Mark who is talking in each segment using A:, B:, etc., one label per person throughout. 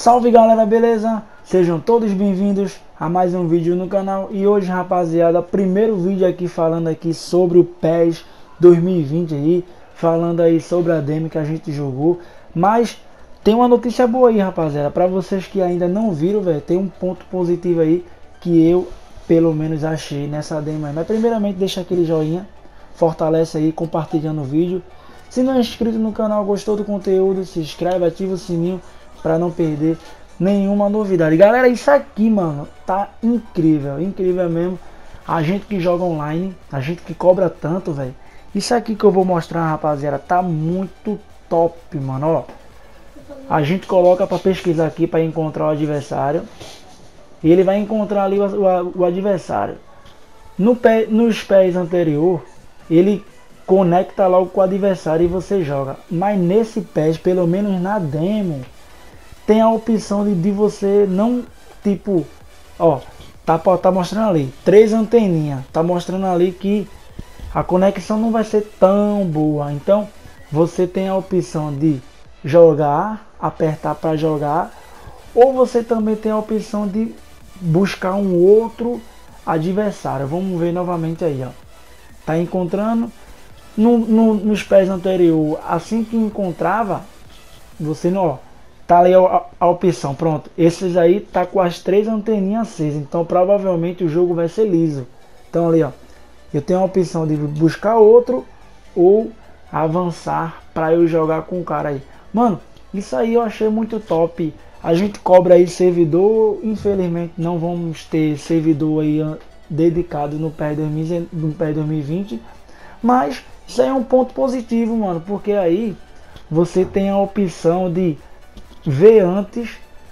A: Salve galera, beleza? Sejam todos bem-vindos a mais um vídeo no canal. E hoje, rapaziada, primeiro vídeo aqui falando aqui sobre o PES 2020 aí, falando aí sobre a demo que a gente jogou. Mas tem uma notícia boa aí, rapaziada, para vocês que ainda não viram, velho, tem um ponto positivo aí que eu pelo menos achei nessa demo aí. Mas primeiramente deixa aquele joinha, fortalece aí compartilhando o vídeo. Se não é inscrito no canal, gostou do conteúdo, se inscreve, ativa o sininho para não perder nenhuma novidade. Galera, isso aqui, mano, tá incrível, incrível mesmo. A gente que joga online, a gente que cobra tanto, velho. Isso aqui que eu vou mostrar, rapaziada, tá muito top, mano, ó. A gente coloca para pesquisar aqui para encontrar o adversário. E ele vai encontrar ali o adversário. Nos pés anterior, ele conecta logo com o adversário e você joga. Mas nesse PES, pelo menos na demo, tem a opção de você não, tipo, ó, tá mostrando ali 3 anteninhas, tá mostrando ali que a conexão não vai ser tão boa. Então você tem a opção de jogar, apertar para jogar, ou você também tem a opção de buscar um outro adversário. Vamos ver novamente aí, ó. Tá encontrando nos pés anterior, assim que encontrava, você não, ó, tá ali a opção, pronto. Esses aí tá com as 3 anteninhas acesas, então provavelmente o jogo vai ser liso. Então ali, ó, eu tenho a opção de buscar outro ou avançar para eu jogar com o cara aí. Mano, isso aí eu achei muito top. A gente cobra aí servidor, infelizmente não vamos ter servidor aí dedicado no PES 2020, mas isso aí é um ponto positivo, mano, porque aí você tem a opção de ver antes,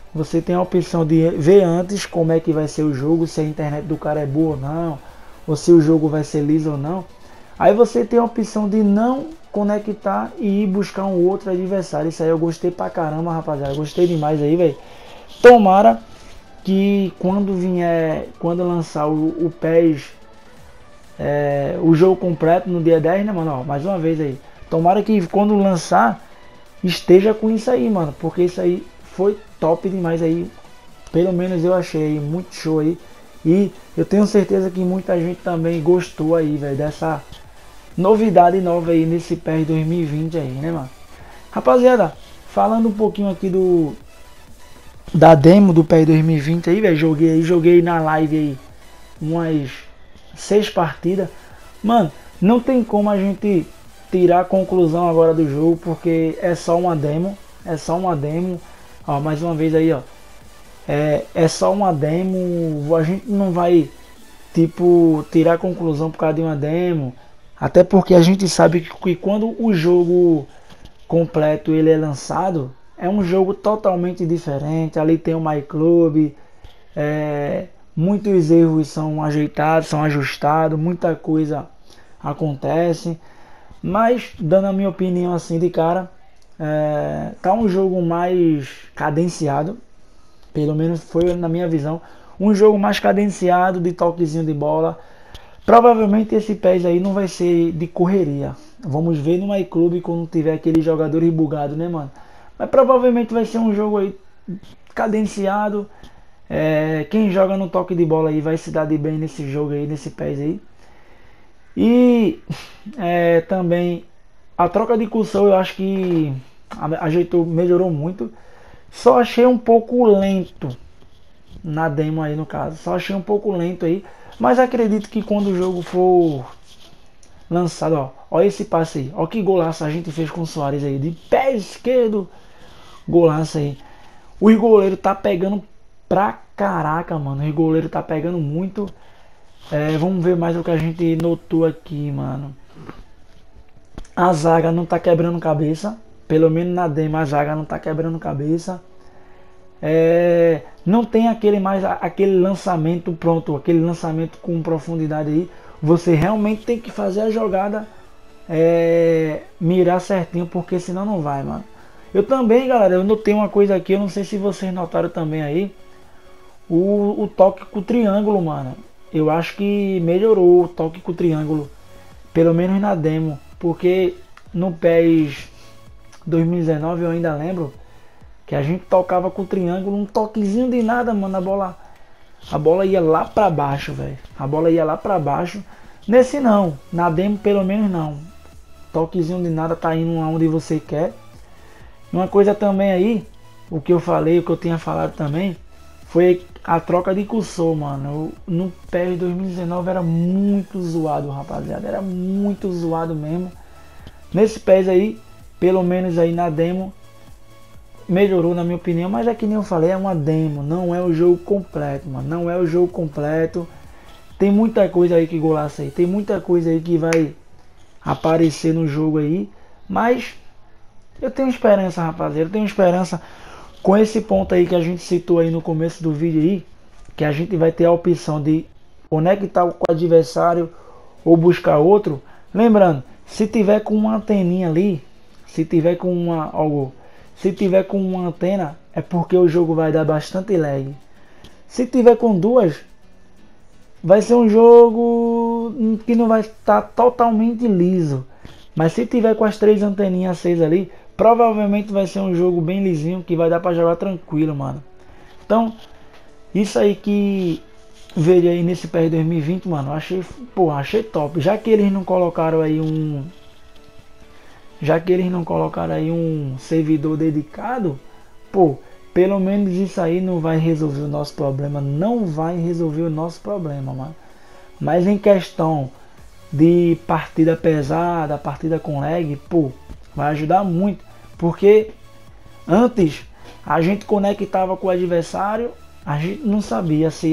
A: como é que vai ser o jogo, se a internet do cara é boa ou não, ou se o jogo vai ser liso ou não. Aí você tem a opção de não conectar e ir buscar um outro adversário. Isso aí eu gostei pra caramba, rapaziada, gostei demais aí, velho. Tomara que quando lançar o PES, o jogo completo no dia 10, né, mano, ó, mais uma vez aí, tomara que quando lançar esteja com isso aí, mano, porque isso aí foi top demais aí, pelo menos eu achei aí, muito show aí, e eu tenho certeza que muita gente também gostou aí, velho, dessa novidade nova aí nesse PES 2020 aí, né, mano. Rapaziada, falando um pouquinho aqui da demo do PES 2020 aí, velho, joguei na live aí umas 6 partidas, mano, não tem como a gente tirar a conclusão agora do jogo, porque é só uma demo, ó, mais uma vez aí, ó, é só uma demo, a gente não vai, tipo, tirar a conclusão por causa de uma demo, até porque a gente sabe que quando o jogo completo ele é lançado, é um jogo totalmente diferente, ali tem o My Club, muitos erros são ajeitados, são ajustados, muita coisa acontece. Mas, dando a minha opinião assim de cara, tá um jogo mais cadenciado, pelo menos foi na minha visão, um jogo mais cadenciado, de toquezinho de bola. Provavelmente esse PES aí não vai ser de correria. Vamos ver no MyClub quando tiver aquele jogador bugado, né, mano? Mas provavelmente vai ser um jogo aí cadenciado. Quem joga no toque de bola aí vai se dar de bem nesse jogo aí, nesse PES aí. E também a troca de cursor eu acho que ajeitou, melhorou muito. Só achei um pouco lento na demo aí, no caso. Só achei um pouco lento aí. Mas acredito que quando o jogo for lançado, ó esse passe aí. Ó que golaço a gente fez com o Soares aí. De pé esquerdo. Golaço aí. O goleiro tá pegando pra caraca, mano. O goleiro tá pegando muito. Vamos ver mais o que a gente notou aqui, mano. A zaga não tá quebrando cabeça. Pelo menos na demo a zaga não tá quebrando cabeça. Não tem aquele lançamento pronto, aquele lançamento com profundidade aí. Você realmente tem que fazer a jogada, mirar certinho, porque senão não vai, mano. Eu também, galera, eu notei uma coisa aqui, eu não sei se vocês notaram também aí. O toque com o triângulo, mano. Eu acho que melhorou o toque com o triângulo, pelo menos na demo, porque no PES 2019 eu ainda lembro Que a gente tocava com o triângulo, um toquezinho de nada, mano, a bola ia lá pra baixo, velho. A bola ia lá pra baixo. Nesse não, na demo pelo menos não. Toquezinho de nada tá indo aonde você quer. Uma coisa também aí, o que eu falei, o que eu tinha falado também, foi a troca de cursor, mano. No PES 2019 era muito zoado, rapaziada. Era muito zoado mesmo. Nesse PES aí, pelo menos aí na demo, melhorou na minha opinião, mas é que nem eu falei, é uma demo, não é o jogo completo, mano. Não é o jogo completo. Tem muita coisa aí que golaça aí. Tem muita coisa aí que vai aparecer no jogo aí. Mas eu tenho esperança, rapaziada. Eu tenho esperança com esse ponto aí que a gente citou aí no começo do vídeo aí. Que a gente vai ter a opção de conectar com o adversário ou buscar outro. Lembrando, se tiver com uma anteninha ali, se tiver com uma antena, é porque o jogo vai dar bastante lag. Se tiver com duas, vai ser um jogo que não vai estar totalmente liso. Mas se tiver com as 3 anteninhas acesas ali, provavelmente vai ser um jogo bem lisinho, que vai dar pra jogar tranquilo, mano. Então, isso aí que veio aí nesse PES 2020, mano, achei top. Já que eles não colocaram aí um servidor dedicado, pô, pelo menos isso aí não vai resolver o nosso problema. Não vai resolver o nosso problema, mano. Mas em questão de partida pesada, partida com lag, pô, vai ajudar muito. Porque antes a gente conectava com o adversário, a gente não sabia se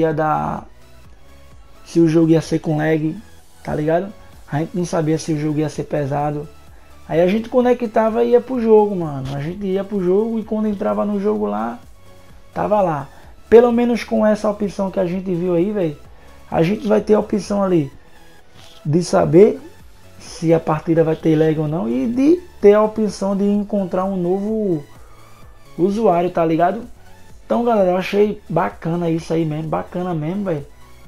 A: o jogo ia ser com lag, tá ligado? A gente não sabia se o jogo ia ser pesado. Aí a gente conectava e ia pro jogo, mano. A gente ia pro jogo e quando entrava no jogo lá, tava lá. Pelo menos com essa opção que a gente viu aí, velho, a gente vai ter a opção ali de saber se a partida vai ter lag ou não e de ter a opção de encontrar um novo usuário, tá ligado? Então, galera, eu achei bacana isso aí mesmo, bacana mesmo, velho.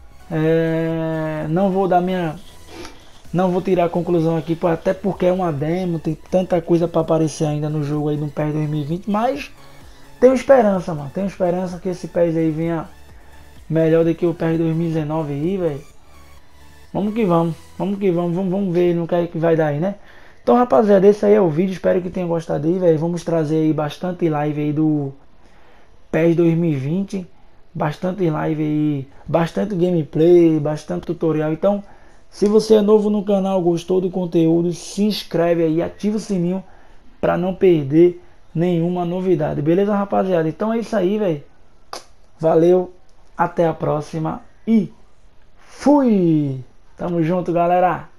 A: Não vou tirar a conclusão aqui, até porque é uma demo, tem tanta coisa para aparecer ainda no jogo aí no PES 2020, mas tenho esperança, mano. Tenho esperança que esse PES aí venha melhor do que o PES 2019 aí, velho. Vamos que vamos, vamos ver no que é que vai dar aí, né? Então, rapaziada, esse aí é o vídeo, espero que tenham gostado aí, velho. Vamos trazer aí bastante live aí do PES 2020, bastante live aí, bastante gameplay, bastante tutorial. Então, se você é novo no canal, gostou do conteúdo, se inscreve aí, ativa o sininho para não perder nenhuma novidade. Beleza, rapaziada? Então é isso aí, velho. Valeu, até a próxima e fui! Tamo junto, galera!